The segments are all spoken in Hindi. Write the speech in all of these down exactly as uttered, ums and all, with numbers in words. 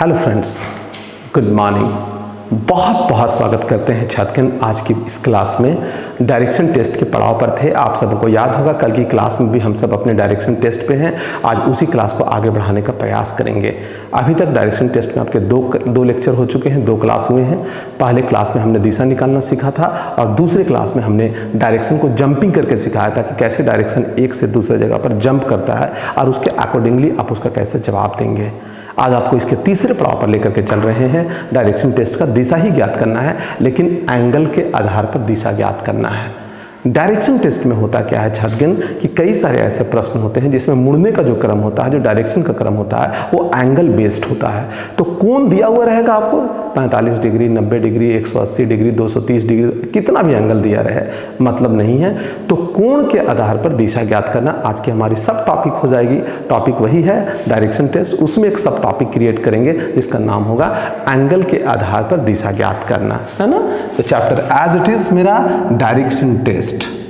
Hello friends, good morning. बहुत बहुत स्वागत करते हैं छात्रगण आज की इस क्लास में। डायरेक्शन टेस्ट के पड़ाव पर थे। आप सबको याद होगा कल की क्लास में भी हम सब अपने डायरेक्शन टेस्ट पे हैं। आज उसी क्लास को आगे बढ़ाने का प्रयास करेंगे। अभी तक डायरेक्शन टेस्ट में आपके दो दो लेक्चर हो चुके हैं, दो क्लास हुए हैं। पहले क्लास में हमने दिशा निकालना सीखा था और दूसरे क्लास में हमने डायरेक्शन को जंपिंग करके सिखाया था कि कैसे डायरेक्शन एक से दूसरे जगह पर जंप करता है और उसके अकॉर्डिंगली आप उसका कैसे जवाब देंगे। आज आपको इसके तीसरे पड़ाव पर लेकर के चल रहे हैं। डायरेक्शन टेस्ट का दिशा ही ज्ञात करना है, लेकिन एंगल के आधार पर दिशा ज्ञात करना है। डायरेक्शन टेस्ट में होता क्या है छात्रगण कि कई सारे ऐसे प्रश्न होते हैं जिसमें मुड़ने का जो क्रम होता है, जो डायरेक्शन का क्रम होता है, वो एंगल बेस्ड होता है। तो कोण दिया हुआ रहेगा आपको पैंतालीस डिग्री, नब्बे डिग्री, एक सौ अस्सी डिग्री, दो सौ तीस डिग्री, कितना भी एंगल दिया रहे मतलब नहीं है। तो कोण के आधार पर दिशा ज्ञात करना आज की हमारी सब टॉपिक हो जाएगी। टॉपिक वही है डायरेक्शन टेस्ट, उसमें एक सब टॉपिक क्रिएट करेंगे जिसका नाम होगा एंगल के आधार पर दिशा ज्ञात करना, है ना। तो चैप्टर एज इट इज मेरा डायरेक्शन टेस्ट,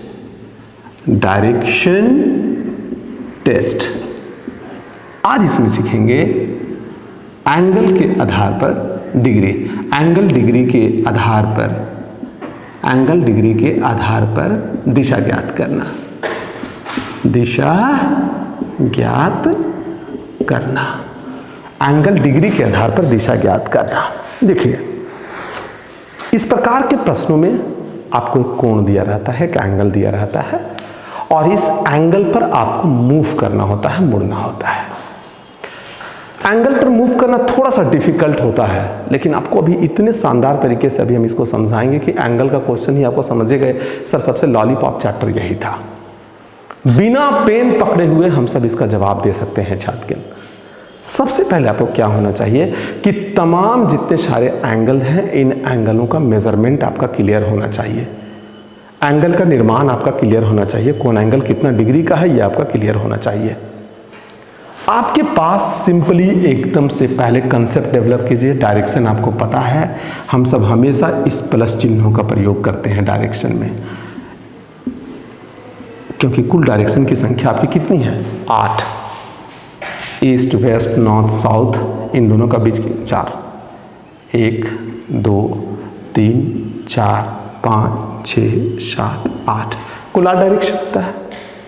डायरेक्शन टेस्ट। आज इसमें सीखेंगे एंगल के आधार पर डिग्री। एंगल डिग्री के आधार पर एंगल डिग्री के आधार पर दिशा ज्ञात करना, दिशा ज्ञात करना, एंगल डिग्री के आधार पर दिशा ज्ञात करना। देखिए इस प्रकार के प्रश्नों में आपको एक कोण दिया रहता है, एक एंगल दिया रहता है और इस एंगल पर आपको मूव करना होता है, मुड़ना होता है। एंगल पर मूव करना थोड़ा सा डिफिकल्ट होता है, लेकिन आपको अभी इतने शानदार तरीके से अभी हम इसको समझाएंगे कि एंगल का क्वेश्चन ही आपको समझे गए। सर सबसे लॉलीपॉप चैप्टर यही था, बिना पेन पकड़े हुए हम सब इसका जवाब दे सकते हैं छात्रगण। सबसे पहले आपको क्या होना चाहिए कि तमाम जितने सारे एंगल हैं, इन एंगलों का मेजरमेंट आपका क्लियर होना चाहिए। एंगल का निर्माण आपका क्लियर होना चाहिए। कौन एंगल कितना डिग्री का है ये आपका क्लियर होना चाहिए। आपके पास सिंपली एकदम से पहले कंसेप्ट डेवलप कीजिए। डायरेक्शन आपको पता है, हम सब हमेशा इस प्लस चिन्हों का प्रयोग करते हैं डायरेक्शन में, क्योंकि कुल डायरेक्शन की संख्या आपकी कितनी है? आठ। ईस्ट, वेस्ट, नॉर्थ, साउथ, इन दोनों का बीच की चार। एक, दो, तीन, चार, पाँच, छः, सात, आठ, कुल आठ डायरेक्शन होता है।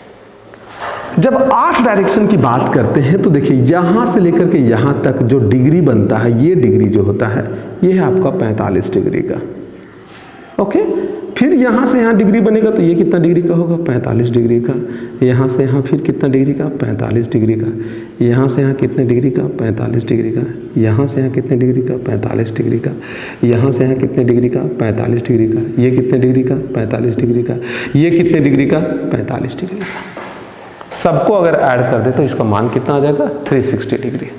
जब आठ डायरेक्शन की बात करते हैं तो देखिए यहाँ से लेकर के यहाँ तक जो डिग्री बनता है, ये डिग्री जो होता है ये है आपका पैंतालीस डिग्री का। ओके, फिर यहाँ से यहाँ डिग्री बनेगा तो ये कितना डिग्री का होगा? पैंतालीस डिग्री का। यहाँ से यहाँ फिर कितना डिग्री का? पैंतालीस डिग्री का। यहाँ से यहाँ कितने डिग्री का? पैंतालीस डिग्री का। यहाँ से यहाँ कितने डिग्री का? पैंतालीस डिग्री का। यहाँ से यहाँ कितने डिग्री का? पैंतालीस डिग्री का। ये कितने डिग्री का? पैंतालीस डिग्री का। ये कितने डिग्री का? पैंतालीस डिग्री का। सबको अगर ऐड कर दे तो इसका मान कितना आ जाएगा? तीन सौ साठ डिग्री।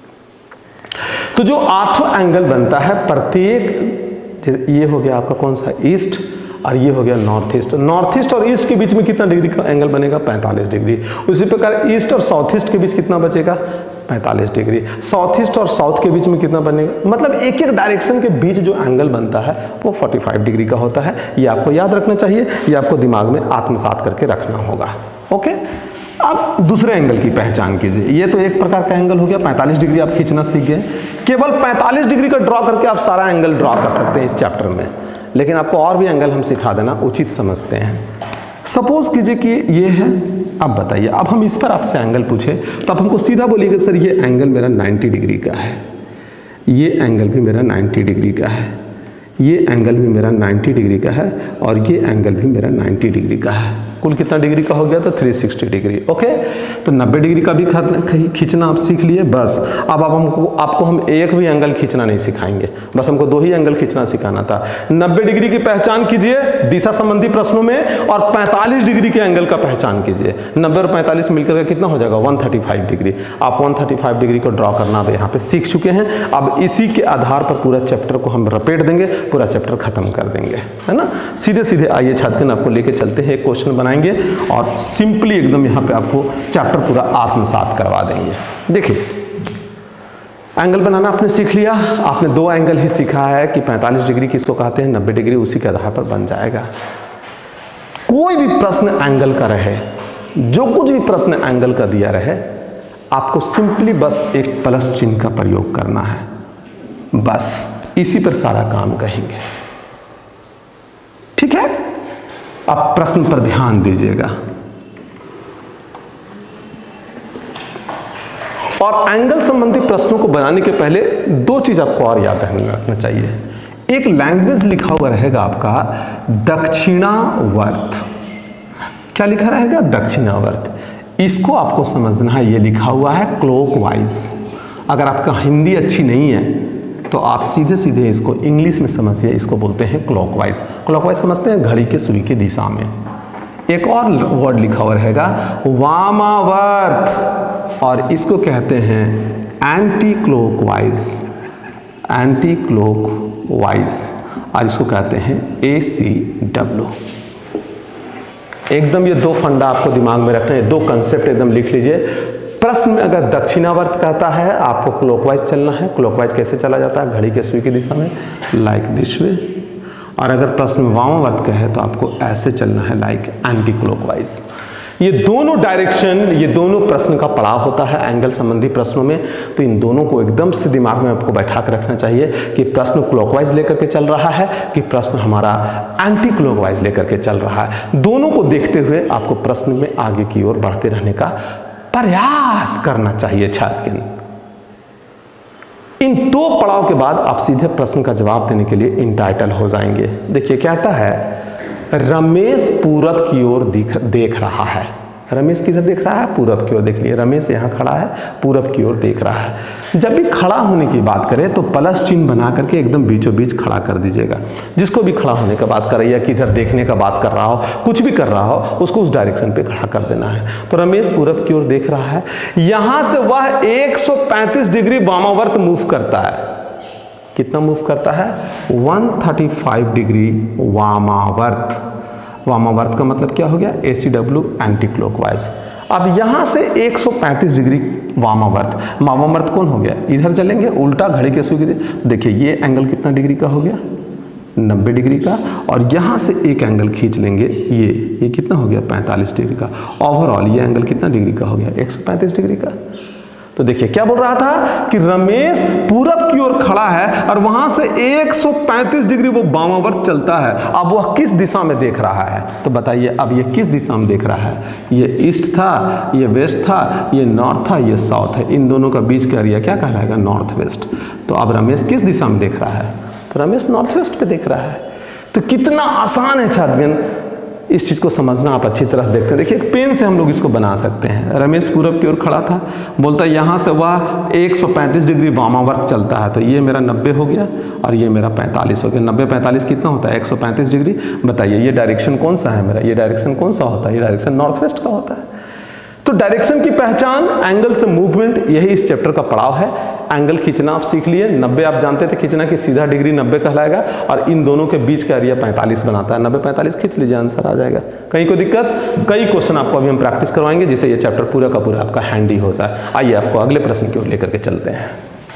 तो जो आठों एंगल बनता है, प्रत्येक, ये हो गया आपका कौन सा? ईस्ट, और ये हो गया नॉर्थ ईस्ट। नॉर्थ ईस्ट और ईस्ट के बीच में कितना डिग्री का एंगल बनेगा? पैंतालीस डिग्री। उसी प्रकार ईस्ट और साउथ ईस्ट के बीच कितना बचेगा? पैंतालीस डिग्री। साउथ ईस्ट और साउथ के बीच में कितना बनेगा? मतलब एक एक डायरेक्शन के बीच जो एंगल बनता है वो पैंतालीस डिग्री का होता है। ये आपको याद रखना चाहिए, ये आपको दिमाग में आत्मसात करके रखना होगा। ओके, अब दूसरे एंगल की पहचान कीजिए। ये तो एक प्रकार का एंगल हो गया, पैंतालीस डिग्री आप खींचना सीख गए। केवल पैंतालीस डिग्री का ड्रॉ करके आप सारा एंगल ड्रॉ कर सकते हैं इस चैप्टर में, लेकिन आपको और भी एंगल हम सिखा देना उचित समझते हैं। सपोज कीजिए कि ये है, अब बताइए, अब हम इस पर आपसे एंगल पूछे तो आप हमको सीधा बोलिएगा सर ये एंगल मेरा नब्बे डिग्री का है, ये एंगल भी मेरा नब्बे डिग्री का है, ये एंगल भी मेरा नब्बे डिग्री का है और ये एंगल भी मेरा नब्बे डिग्री का है। कुल कितना डिग्री का हो गया? तो तीन सौ साठ डिग्री। ओके, तो नब्बे डिग्री का भी खींचना आप सीख लिए। बस अब आप हमको आपको हम एक भी एंगल खींचना नहीं सिखाएंगे, बस हमको दो ही एंगल खींचना सिखाना था। नब्बे डिग्री की पहचान कीजिए दिशा संबंधी प्रश्नों में और पैंतालीस डिग्री के एंगल का पहचान कीजिए। नब्बे और पैंतालीस मिलकर कितना हो जाएगा? एक सौ पैंतीस डिग्री। आप एक सौ पैंतीस डिग्री को ड्रॉ करना अब यहाँ पे सीख चुके हैं। अब इसी के आधार पर पूरा चैप्टर को हम रपेट देंगे, पूरा चैप्टर खत्म कर देंगे, है ना। सीधे सीधे आइए छात्रगण, आपको लेके चलते हैं, एक क्वेश्चन बनाएंगे और सिंपली एकदम यहाँ पे आपको चैप्टर पूरा आत्मसात करवा देंगे। देखिए एंगल बनाना आपने सीख लिया। आपने दो एंगल ही सीखा है कि पैंतालीस डिग्री किसको कहते हैं, नब्बे डिग्री, उसी के आधार पर बन जाएगा। कोई भी प्रश्न एंगल का रहे, जो कुछ भी प्रश्न एंगल का दिया रहे, आपको सिंपली बस एक प्लस चिन्ह का प्रयोग करना है। बस इसी पर सारा काम कहेंगे। ठीक है, अब प्रश्न पर ध्यान दीजिएगा। और एंगल संबंधी प्रश्नों को बनाने के पहले दो चीज आपको और याद रखना चाहिए। एक लैंग्वेज लिखा हुआ रहेगा आपका दक्षिणावर्त। क्या लिखा रहेगा? दक्षिणावर्त। इसको आपको समझना है, ये लिखा हुआ है क्लॉकवाइज। अगर आपका हिंदी अच्छी नहीं है तो आप सीधे सीधे इसको इंग्लिश में समझिए, इसको बोलते हैं क्लॉकवाइज। क्लॉकवाइज समझते हैं घड़ी के सुई की दिशा में। एक और वर्ड लिखा हुआ रहेगा वामावर्त, और इसको कहते हैं एंटी क्लॉकवाइज। एंटी क्लॉकवाइज, और इसको कहते हैं ए सी डब्ल्यू। एकदम ये दो फंडा आपको दिमाग में रखना है, दो कंसेप्ट एकदम लिख लीजिए। प्रश्न में अगर दक्षिणावर्त कहता है आपको क्लॉकवाइज चलना है। क्लॉकवाइज कैसे चला जाता है? घड़ी के सुई की दिशा में, लाइक दिस वे। और अगर प्रश्न में वामावर्त कहे तो आपको ऐसे चलना है, लाइक एंटी क्लॉकवाइज। ये दोनों डायरेक्शन, ये दोनों प्रश्न का पड़ाव होता है एंगल संबंधी प्रश्नों में। तो इन दोनों को एकदम से दिमाग में आपको बैठा कर रखना चाहिए कि प्रश्न क्लॉकवाइज लेकर के चल रहा है कि प्रश्न हमारा एंटी क्लॉकवाइज लेकर के चल रहा है। दोनों को देखते हुए आपको प्रश्न में आगे की ओर बढ़ते रहने का प्रयास करना चाहिए छात्र। इन दो पड़ाव के बाद आप सीधे प्रश्न का जवाब देने के लिए इंटाइटल हो जाएंगे। देखिए कहता है रमेश पूरब की ओर देख रहा है। रमेश किधर देख रहा है? पूरब की ओर। देख लिए रमेश यहाँ खड़ा है, पूरब की ओर देख रहा है। जब भी खड़ा होने की बात करें तो प्लस चिन्ह बना करके एकदम बीचों बीच खड़ा कर दीजिएगा। जिसको भी खड़ा होने का बात करे या किधर देखने का बात कर रहा हो, कुछ भी कर रहा हो, उसको उस डायरेक्शन पे खड़ा कर देना है। तो रमेश पूरब की ओर देख रहा है। यहां से वह एक सौ पैंतीस डिग्री वामावर्त मूव करता है। कितना मूव करता है? एक सौ पैंतीस डिग्री वामावर्त। वामावर्त का मतलब क्या हो गया? A C W, anti clockwise. अब यहां से एक सौ पैंतीस डिग्री वामावर्त। वामावर्त कौन हो गया? इधर चलेंगे उल्टा घड़ी के सुई की। देखिए ये एंगल कितना डिग्री का हो गया? नब्बे डिग्री का। और यहां से एक एंगल खींच लेंगे, ये ये कितना हो गया? पैंतालीस डिग्री का। ओवरऑल ये एंगल कितना डिग्री का हो गया? एक सौ पैंतीस डिग्री का। तो देखिए क्या बोल रहा था कि रमेश पूरब की ओर खड़ा है और वहां से एक सौ पैंतीस डिग्री वो वामावर्त चलता है। अब वह किस दिशा में देख रहा है? तो बताइए अब ये किस दिशा में देख रहा है? ये ईस्ट था, ये वेस्ट था, ये नॉर्थ था, ये साउथ है। इन दोनों का बीच का एरिया क्या कहलाएगा? North west. तो अब रमेश किस दिशा में देख रहा है? तो रमेश नॉर्थ वेस्ट पे देख रहा है। तो कितना आसान है छात्रगण, इस चीज को समझना आप अच्छी तरह से देखते हैं। देखिए एक पेन से हम लोग इसको बना सकते हैं। रमेश पूरब की ओर खड़ा था, बोलता है यहाँ से वह एक सौ पैंतीस डिग्री वामावर्त चलता है। तो ये मेरा नब्बे हो गया और ये मेरा पैंतालीस हो गया। नब्बे पैंतालीस कितना होता है? एक सौ पैंतीस डिग्री। बताइए ये डायरेक्शन कौन सा है मेरा? ये डायरेक्शन कौन सा होता है? ये डायरेक्शन नॉर्थ वेस्ट का होता है। तो डायरेक्शन की पहचान, एंगल से मूवमेंट, यही इस चैप्टर का पड़ाव है। एंगल खींचना आप सीख लिए। नब्बे आप जानते थे खींचना कि सीधा डिग्री नब्बे कहलाएगा और इन दोनों के बीच का एरिया पैंतालीस बनाता है। नब्बे पैंतालीस खींच लीजिए, आंसर आ जाएगा। कहीं कोई दिक्कत? कई क्वेश्चन आपको अभी हम प्रैक्टिस करवाएंगे जिससे ये चैप्टर पूरा का पूरा आपका हैंडी हो जाए। आइए आपको अगले प्रश्न की ओर लेकर के चलते हैं।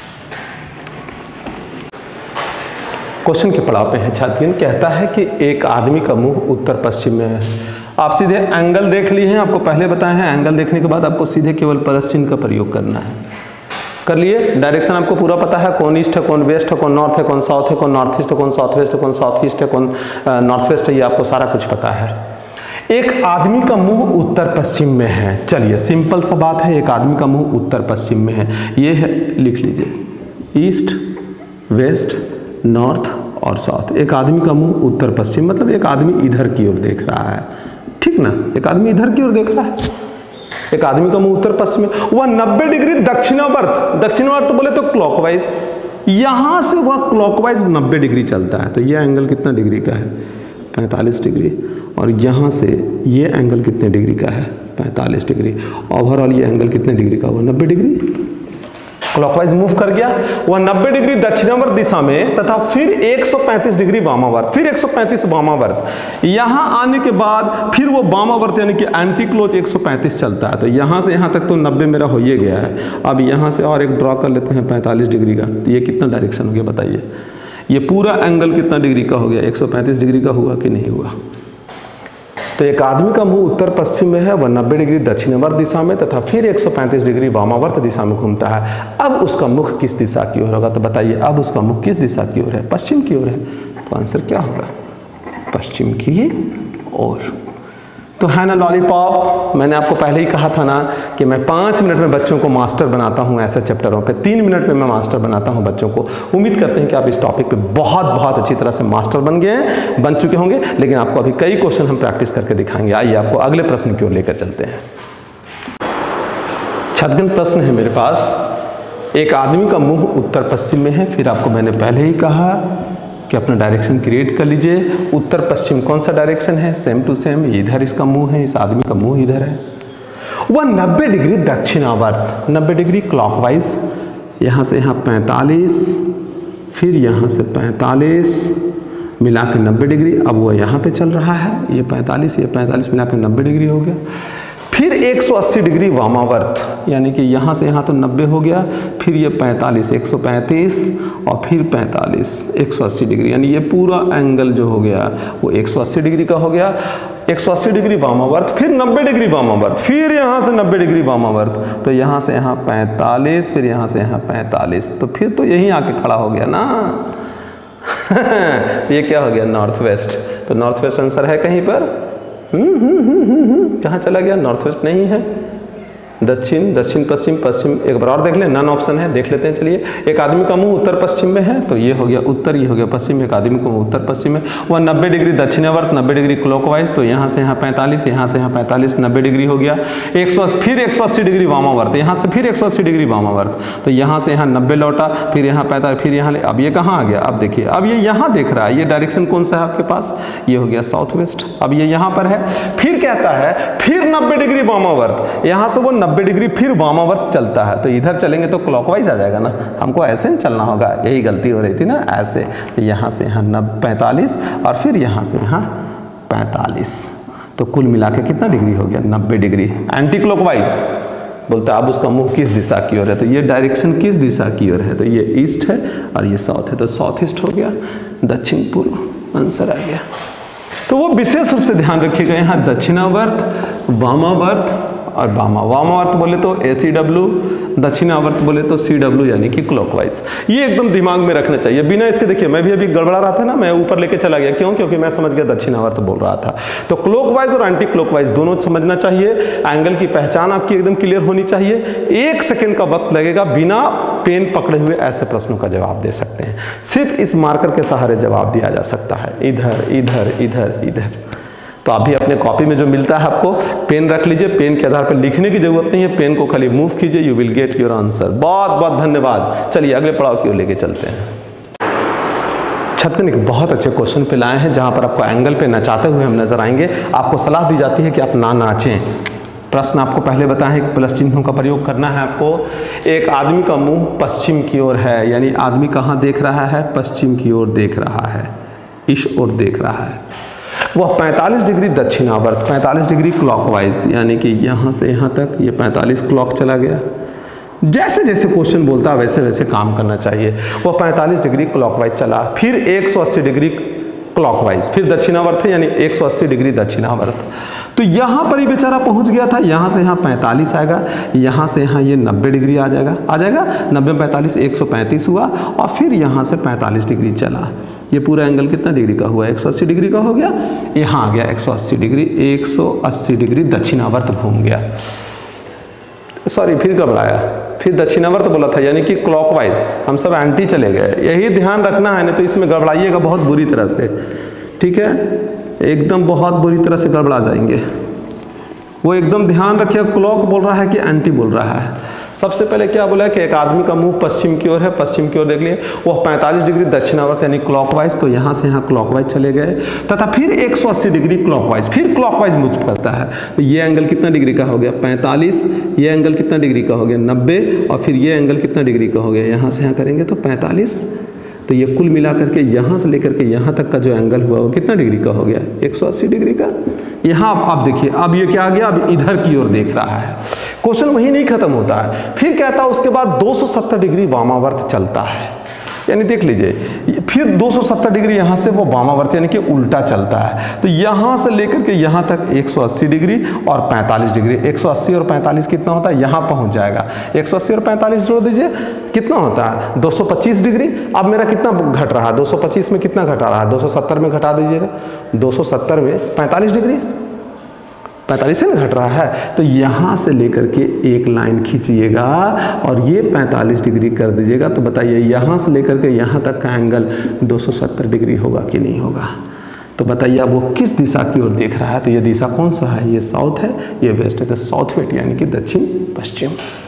क्वेश्चन के पड़ाव पे है छात्र। कहता है कि एक आदमी का मुंह उत्तर पश्चिम में है। आप सीधे एंगल देख लिए हैं, आपको पहले बताए हैं। एंगल देखने के बाद आपको सीधे केवल प्लस चिन्ह का प्रयोग करना है। कर लिए? डायरेक्शन आपको पूरा पता है, कौन ईस्ट है, कौन वेस्ट है, कौन नॉर्थ है, कौन साउथ है, कौन नॉर्थ ईस्ट है, कौन साउथ वेस्ट है, कौन साउथ ईस्ट है, कौन नॉर्थ वेस्ट है, ये आपको सारा कुछ पता है। एक आदमी का मुंह उत्तर पश्चिम में है। चलिए सिंपल सा बात है, एक आदमी का मुंह उत्तर पश्चिम में है। ये है, लिख लीजिए, ईस्ट, वेस्ट, नॉर्थ और साउथ। एक आदमी का मुंह उत्तर पश्चिम, मतलब एक आदमी इधर की ओर देख रहा है। ठीक ना? एक आदमी इधर की ओर देख रहा है। एक आदमी का मुंह उत्तर पश्चिम में। वह नब्बे डिग्री दक्षिणावर्त, दक्षिणावर्त बोले तो क्लॉकवाइज, यहां से वह क्लॉकवाइज नब्बे डिग्री चलता है। तो यह एंगल कितना डिग्री का है? पैंतालीस डिग्री। और यहां से ये एंगल कितने डिग्री का है? पैंतालीस डिग्री। ओवरऑल ये एंगल कितने डिग्री का हुआ? नब्बे डिग्री। क्लॉकवाइज मूव कर गया वह नब्बे डिग्री दक्षिणावर्त दिशा में तथा फिर एक सौ पैंतीस डिग्री वामावर्त, फिर एक सौ पैंतीस वामावर्त। यहां आने के बाद फिर वो वामावर्त यानी कि एंटी क्लोज एक सौ पैंतीस चलता है। तो यहां से यहां तक तो नब्बे मेरा हो ही गया है। अब यहां से और एक ड्रॉ कर लेते हैं पैंतालीस डिग्री का। तो ये कितना डायरेक्शन हो गया बताइए? ये पूरा एंगल कितना डिग्री का हो गया? एक सौ पैंतीस डिग्री का हुआ कि नहीं हुआ? तो एक आदमी का मुंह उत्तर पश्चिम में है, वह नब्बे डिग्री दक्षिणावर्त दिशा में तथा फिर एक सौ पैंतीस डिग्री वामावर्त दिशा में घूमता है। अब उसका मुख किस दिशा की ओर होगा? तो बताइए, अब उसका मुख किस दिशा की ओर है? पश्चिम की ओर है। तो आंसर क्या होगा? पश्चिम की ओर। तो है ना लॉलीपॉप, मैंने आपको पहले ही कहा था ना कि मैं पाँच मिनट में बच्चों को मास्टर बनाता हूं ऐसे चैप्टरों पे, तीन मिनट में मैं मास्टर बनाता हूं बच्चों को। उम्मीद करते हैं कि आप इस टॉपिक पे बहुत बहुत अच्छी तरह से मास्टर बन गए हैं, बन चुके होंगे। लेकिन आपको अभी कई क्वेश्चन हम प्रैक्टिस करके दिखाएंगे। आइए आपको अगले प्रश्न की ओर लेकर चलते हैं। छठवां प्रश्न है मेरे पास, एक आदमी का मुंह उत्तर पश्चिम में है। फिर आपको मैंने पहले ही कहा कि अपना डायरेक्शन क्रिएट कर लीजिए। उत्तर पश्चिम कौन सा डायरेक्शन है? सेम टू सेम, इधर इसका मुंह है, इस आदमी का मुंह इधर है। वह नब्बे डिग्री दक्षिणावर्त, नब्बे डिग्री क्लॉकवाइज, यहाँ से यहाँ पैंतालीस, फिर यहाँ से पैंतालीस मिला के नब्बे डिग्री। अब वो यहाँ पे चल रहा है, ये पैंतालीस ये पैंतालीस मिला के नब्बे डिग्री हो गया। फिर एक सौ अस्सी डिग्री वामावर्त, यानी कि यहाँ से यहाँ तो नब्बे हो गया, फिर ये पैंतालीस, एक सौ पैंतीस और फिर पैंतालीस, एक सौ अस्सी डिग्री, यानी ये पूरा एंगल जो हो गया वो एक सौ अस्सी डिग्री का हो गया। एक सौ अस्सी डिग्री वामावर्त, फिर नब्बे डिग्री वामावर्त, फिर यहाँ से नब्बे डिग्री वामावर्त, तो यहाँ से यहाँ पैंतालीस, फिर यहाँ से यहाँ पैंतालीस, तो फिर तो यहीं आके खड़ा हो गया ना। ये क्या हो गया? North west. तो नॉर्थ वेस्ट आंसर है कहीं पर? हम्म हम्म हम्म हम्म कहाँ चला गया? नॉर्थ वेस्ट नहीं है, दक्षिण, दक्षिण पश्चिम, पश्चिम। एक बार और देख लें, नन ऑप्शन है, देख लेते हैं। चलिए, एक आदमी का मुंह उत्तर पश्चिम में है, तो ये हो गया उत्तर, ये हो गया पश्चिम। एक आदमी का मुंह उत्तर पश्चिम में, वह नब्बे डिग्री दक्षिणावर्त, नब्बे डिग्री क्लॉकवाइज, तो यहाँ से यहाँ पैंतालीस, यहाँ से यहाँ पैंतालीस, नब्बे डिग्री हो गया। एक सौ फिर एक सौ अस्सी डिग्री वामावर्त, यहाँ से फिर एक सौ अस्सी डिग्री वामावर्त, तो यहाँ से यहाँ नब्बे लौटा, फिर यहाँ पैंतालीस, फिर यहाँ। अब ये कहाँ आ गया? अब देखिए, अब ये यहाँ देख रहा है, ये डायरेक्शन कौन सा है आपके पास? ये हो गया साउथ वेस्ट। अब ये यहाँ पर है, फिर कहता है फिर नब्बे डिग्री वामावर्त, यहाँ से वो नब्बे डिग्री फिर वामावर्त चलता है, तो इधर चलेंगे तो क्लॉकवाइज आ जाएगा ना, हमको ऐसे नहीं चलना होगा, यही गलती हो रही थी ना, ऐसे। तो यहाँ से यहाँ नब्बे पैंतालीस और फिर यहाँ से यहाँ पैंतालीस, तो कुल मिला के कितना डिग्री हो गया? नब्बे डिग्री एंटी क्लॉकवाइज। बोलता है अब उसका मुंह किस दिशा की ओर है? तो ये डायरेक्शन किस दिशा की ओर है? तो ये ईस्ट है और ये साउथ है, तो साउथ ईस्ट हो गया, दक्षिण पूर्व आंसर आ गया। तो वो विशेष रूप से ध्यान रखिएगा, यहाँ दक्षिणावर्त, वामावर्त और वामा वामावर्त बोले तो ए सी डब्ल्यू, दक्षिणावर्त बोले तो सी डब्ल्यू, यानी कि क्लॉकवाइज। ये एकदम दिमाग में रखना चाहिए, बिना इसके। देखिए, मैं भी अभी गड़बड़ा रहा था ना, मैं ऊपर लेके चला गया, क्यों? क्योंकि मैं समझ गया दक्षिणावर्त बोल रहा था। तो क्लॉकवाइज और एंटी क्लॉकवाइज दोनों समझना चाहिए। एंगल की पहचान आपकी एकदम क्लियर होनी चाहिए। एक सेकेंड का वक्त लगेगा, बिना पेन पकड़े हुए ऐसे प्रश्नों का जवाब दे सकते हैं। सिर्फ इस मार्कर के सहारे जवाब दिया जा सकता है, इधर इधर इधर इधर। तो अभी अपने कॉपी में जो मिलता है आपको, पेन रख लीजिए, पेन के आधार पर लिखने की जरूरत नहीं है, पेन को खाली मूव कीजिए, you will get your answer. बहुत बहुत धन्यवाद। चलिए अगले पड़ाव की ओर लेके चलते हैं। छत्तीन एक बहुत अच्छे क्वेश्चन पे लाए हैं, जहां पर आपको एंगल पे नचाते हुए हम नजर आएंगे। आपको सलाह दी जाती है कि आप ना नाचें। प्रश्न आपको पहले बताएं कि प्लस चिन्हों का प्रयोग करना है आपको। एक आदमी का मुंह पश्चिम की ओर है, यानी आदमी कहाँ देख रहा है? पश्चिम की ओर देख रहा है, इस ओर देख रहा है। वह पैंतालीस डिग्री दक्षिणावर्त, पैंतालीस डिग्री क्लॉकवाइज, यानी कि यहाँ से यहाँ तक ये पैंतालीस क्लॉक चला गया। जैसे जैसे क्वेश्चन बोलता है वैसे वैसे काम करना चाहिए। वह पैंतालीस डिग्री क्लॉकवाइज चला, फिर एक सौ अस्सी डिग्री क्लॉकवाइज, फिर दक्षिणावर्त है, यानी एक सौ अस्सी डिग्री दक्षिणावर्त। तो यहाँ पर ही बेचारा पहुँच गया था, यहाँ से यहाँ पैंतालीस आएगा, यहाँ से यहाँ ये नब्बे डिग्री आ जाएगा आ जाएगा नब्बे पैंतालीस एक सौ पैंतीस हुआ, और फिर यहाँ से पैंतालीस डिग्री चला। ये पूरा एंगल कितना डिग्री का हुआ? एक सौ अस्सी डिग्री का हो गया। यहाँ आ गया एक सौ अस्सी डिग्री, एक सौ अस्सी डिग्री दक्षिणावर्त घूम गया। सॉरी, फिर घबराया, फिर दक्षिणावर्त बोला था, यानी कि क्लॉकवाइज। हम सब एंटी चले गए, यही ध्यान रखना है, नहीं तो इसमें गड़बड़ाइएगा बहुत बुरी तरह से। ठीक है, एकदम बहुत बुरी तरह से गड़बड़ा जाएंगे। वो एकदम ध्यान रखिए, क्लॉक बोल रहा है कि एंटी बोल रहा है। सबसे पहले क्या बोला है कि एक आदमी का मुंह पश्चिम की ओर है, पश्चिम की ओर देख लिए। वह पैंतालीस डिग्री दक्षिणावर्त यानी क्लॉकवाइज, तो यहाँ से यहाँ क्लॉकवाइज चले गए, तथा फिर एक सौ अस्सी डिग्री क्लॉकवाइज, फिर क्लॉकवाइज मूव करता है। तो ये एंगल कितना डिग्री का हो गया? पैंतालीस। ये एंगल कितना डिग्री का हो गया? नब्बे। और फिर ये एंगल कितना डिग्री का हो गया? यहाँ से यहाँ करेंगे तो पैंतालीस। तो ये कुल मिला करके यहाँ से लेकर के यहाँ तक का जो एंगल हुआ वो कितना डिग्री का हो गया? एक सौ अस्सी डिग्री का। यहाँ आप देखिए, अब ये क्या आ गया? अब इधर की ओर देख रहा है। क्वेश्चन वही नहीं खत्म होता है, फिर कहता है उसके बाद दो सौ सत्तर डिग्री वामावर्त चलता है। यानी देख लीजिए, फिर दो सौ सत्तर डिग्री यहाँ से वो वामावर्त यानी कि उल्टा चलता है, तो यहाँ से लेकर के यहाँ तक एक सौ अस्सी डिग्री और पैंतालीस डिग्री, एक सौ अस्सी और पैंतालीस कितना होता है, यहाँ पहुँच जाएगा। एक सौ अस्सी और पैंतालीस जोड़ दीजिए, कितना होता है दो सौ पच्चीस डिग्री। अब मेरा कितना घट रहा है, दो सौ पच्चीस में कितना घटा रहा है, दो सौ सत्तर में घटा दीजिएगा, दो सौ सत्तर में पैंतालीस डिग्री, पैंतालीस से घट रहा है, तो यहाँ से लेकर के एक लाइन खींचिएगा और ये पैंतालीस डिग्री कर दीजिएगा। तो बताइए यहाँ से लेकर के यहाँ तक का एंगल दो सौ सत्तर डिग्री होगा कि नहीं होगा। तो बताइए अब वो किस दिशा की ओर देख रहा है, तो ये दिशा कौन सा है, ये साउथ है, ये वेस्ट है, तो साउथ वेस्ट यानी कि दक्षिण पश्चिम।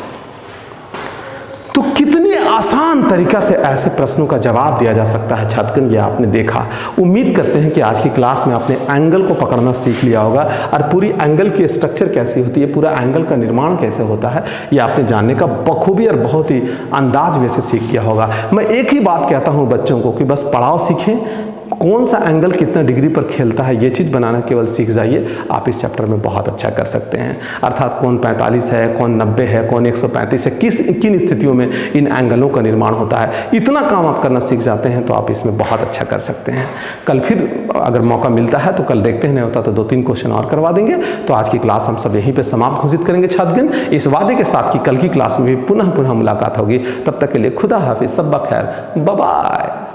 तो कितने आसान तरीका से ऐसे प्रश्नों का जवाब दिया जा सकता है छात्रगण, ये आपने देखा। उम्मीद करते हैं कि आज की क्लास में आपने एंगल को पकड़ना सीख लिया होगा और पूरी एंगल की स्ट्रक्चर कैसी होती है, पूरा एंगल का निर्माण कैसे होता है, ये आपने जानने का बखूबी और बहुत ही अंदाज में से सीख किया होगा। मैं एक ही बात कहता हूँ बच्चों को कि बस पढ़ाओ सीखें, कौन सा एंगल कितना डिग्री पर खेलता है ये चीज़ बनाना केवल सीख जाइए, आप इस चैप्टर में बहुत अच्छा कर सकते हैं। अर्थात कौन पैंतालीस है, कौन नब्बे है, कौन एक सौ पैंतीस है, किस किन स्थितियों में इन एंगलों का निर्माण होता है, इतना काम आप करना सीख जाते हैं तो आप इसमें बहुत अच्छा कर सकते हैं। कल फिर अगर मौका मिलता है तो कल देखते हैं, नहीं होता तो दो तीन क्वेश्चन और करवा देंगे। तो आज की क्लास हम सब यहीं पर समाप्त घोषित करेंगे छात्रगण, इस वादे के साथ कि कल की क्लास में भी पुनः पुनः मुलाकात होगी। तब तक के लिए खुदा हाफिज, सब खैर, बाय बाय।